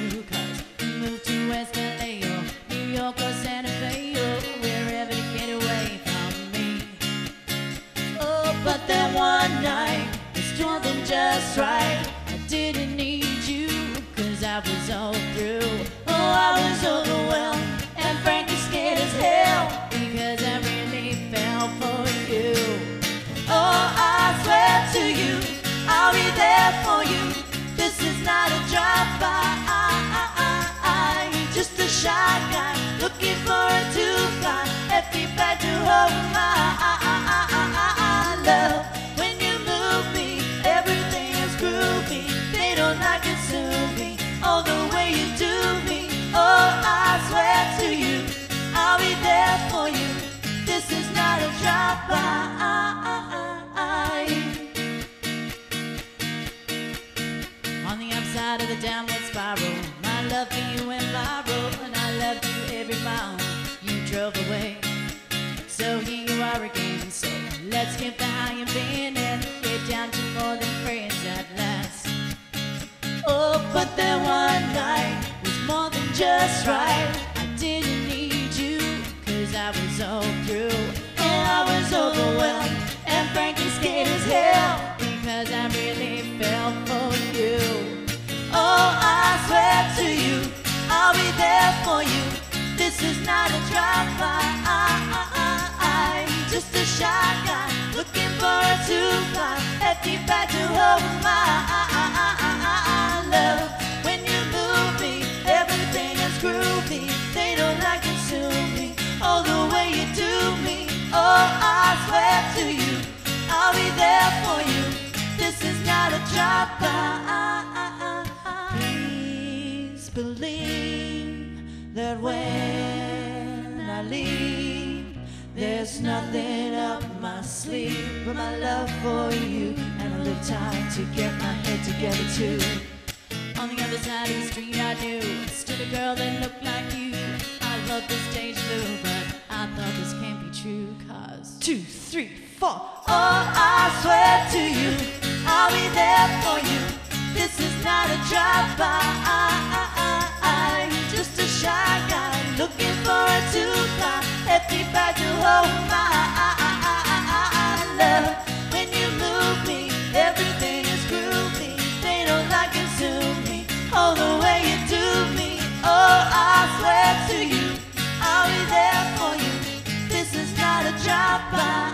true, 'cause you moved to West LA or New York or Santa Fe or wherever to get away from me. Oh, but then one night was more than just right. I didn't need you, 'cause I was all through. Oh, I was overwhelmed and frankly scared as hell, because I really fell for you. Oh, I swear to you, I'll be there for you. This is not a drive-by, just a shy guy looking for a two-fly. Left me back to hold my love. When you move me, everything is groovy. They don't like it, consume me, all the way you do me. Oh, I swear to you, I'll be there for you. This is not a drive-by. On the upside of the downward spiral, my love for you went viral, and I loved you every mile you drove away. So here you are again, so let's get the high and bend and get down to more than friends at last. Oh, but then one night was more than just right. I didn't need you, 'cause I was all through. And I was overwhelmed and frankly scared as hell, because I really fell for you. Oh, I swear to you, I'll be there for you. This is not a drive-by, just a shy guy looking for a two-fly. Left me back to hold my love. When you move me, everything is groovy. They don't like consume me, all the way you do me. Oh, I swear to you, I'll be there for you. This is not a drive-by. Please believe that when I leave, there's nothing up my sleeve but my love for you, and a little time to get my head together too. On the other side of the street I knew stood a girl that looked like you. I loved this deja vu, but I thought this can't be true, 'cause 2, 3, 4. Oh, I swear to you, I'll be there for you. This is not a drive-by, just a shy guy looking for a two-fly. Left me back to hold my love. When you move me, everything is groovy. They don't like consume me, all the way you do me. Oh, I swear to you, I'll be there for you. This is not a drive-by.